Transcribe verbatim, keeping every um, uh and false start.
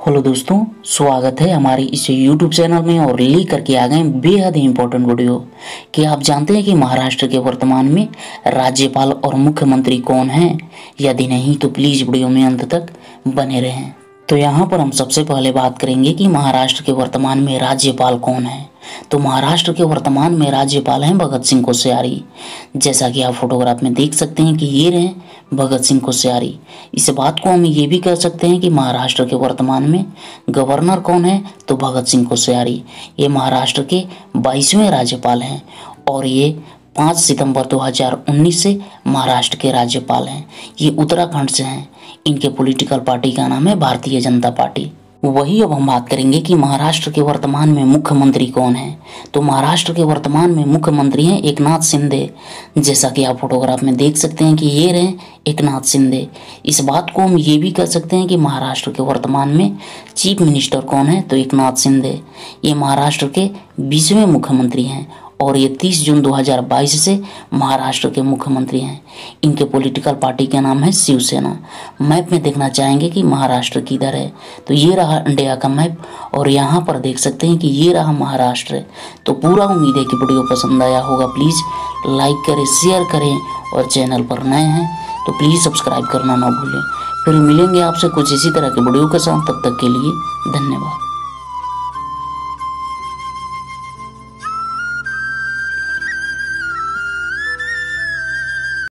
Hello दोस्तों, स्वागत है हमारे इस यूट्यूब चैनल में और लेकर के आ गए बेहद ही इम्पोर्टेंट वीडियो कि आप जानते हैं कि महाराष्ट्र के वर्तमान में राज्यपाल और मुख्यमंत्री कौन हैं। यदि नहीं तो प्लीज़ वीडियो में अंत तक बने रहें। तो यहाँ पर हम सबसे पहले बात करेंगे कि महाराष्ट्र के वर्तमान में राज्यपाल कौन है। तो महाराष्ट्र के वर्तमान में राज्यपाल हैं भगत सिंह कोश्यारी। जैसा कि आप फोटोग्राफ में देख सकते हैं कि ये रहे भगत सिंह कोश्यारी। इस बात को हम ये भी कह सकते हैं कि महाराष्ट्र के वर्तमान में गवर्नर कौन है, तो भगत सिंह कोश्यारी। ये महाराष्ट्र के बाईसवें राज्यपाल हैं और ये पाँच सितंबर दो हज़ार उन्नीस से महाराष्ट्र के राज्यपाल हैं। ये उत्तराखंड से हैं। इनके पॉलिटिकल पार्टी का नाम है भारतीय जनता पार्टी। वही अब हम बात करेंगे कि महाराष्ट्र के वर्तमान में मुख्यमंत्री कौन है। तो महाराष्ट्र के वर्तमान में मुख्यमंत्री हैं एकनाथ शिंदे। जैसा कि आप फोटोग्राफ में देख सकते हैं कि ये रहे एकनाथ शिंदे। इस बात को हम ये भी कह सकते हैं कि महाराष्ट्र के वर्तमान में चीफ मिनिस्टर कौन है, तो एकनाथ शिंदे। ये महाराष्ट्र के बीसवें मुख्यमंत्री हैं और ये तीस जून दो हज़ार बाईस से महाराष्ट्र के मुख्यमंत्री हैं। इनके पॉलिटिकल पार्टी का नाम है शिवसेना। मैप में देखना चाहेंगे कि महाराष्ट्र किधर है, तो ये रहा इंडिया का मैप और यहाँ पर देख सकते हैं कि ये रहा महाराष्ट्र। तो पूरा उम्मीद है कि वीडियो पसंद आया होगा। प्लीज़ लाइक करें, शेयर करें और चैनल पर नए हैं तो प्लीज़ सब्सक्राइब करना ना भूलें। फिर मिलेंगे आपसे कुछ इसी तरह के वीडियो के साथ। तब तक के लिए धन्यवाद।